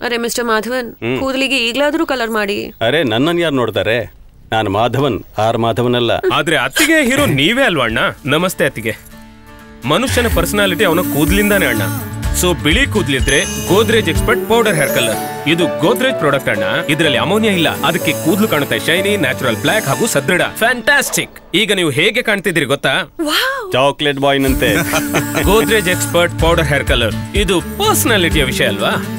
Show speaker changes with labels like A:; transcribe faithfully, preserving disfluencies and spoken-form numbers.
A: ಅರೆ ಮಿಸ್ಟರ್ ಮಾಧವನ್, ಕೂದಲಿಗೆ ಈಗಲಾದ್ರೂ ಕಲರ್ ಮಾಡಿ.
B: ಅರೆ ನನ್ನನ್ನು ಯಾರು ನೋಡ್ತಾರೆ? ನಾನು ಮಾಧವನ್, ಆರ್ ಮಾಧವನ್ ಅಲ್ಲ.
C: ಆದ್ರೆ ಅತ್ತಿಗೆ ಹೀರೋ ನೀವೇ ಅಲ್ವಾ ಅಣ್ಣ? ನಮಸ್ತೆ ಅತ್ತಿಗೆ. ಮನುಷ್ಯನ ಪರ್ಸನಾಲಿಟಿ ಅವನ ಕೂದಲಿಂದಾನೇ ಅಣ್ಣ. ಸೊ ಬಿಳಿ ಕೂದಲಿದ್ರೆ Godrej expert powder hair colour. ಇದು ಗೋದ್ರೇಜ್ ಪ್ರಾಡಕ್ಟ್ ಅಣ್ಣ. ಇದರಲ್ಲಿ ಅಮೋನಿಯಾ ಇಲ್ಲ, ಅದಕ್ಕೆ ಕೂದಲು ಕಾಣುತ್ತೆ ಶೈನಿ, ನ್ಯಾಚುರಲ್ ಬ್ಲಾಕ್ ಹಾಗೂ ಸದೃಢ. ಫ್ಯಾಂಟಾಸ್ಟಿಕ್. ಈಗ ನೀವು ಹೇಗೆ ಕಾಣ್ತಿದ್ದೀರಿ ಗೊತ್ತಾ?
B: ಚಾಕ್ಲೇಟ್ ಬಾಯ್ ನಂತೆ.
C: Godrej expert powder hair colour ಇದು ಪರ್ಸನಾಲಿಟಿಯ ವಿಷಯ ಅಲ್ವಾ?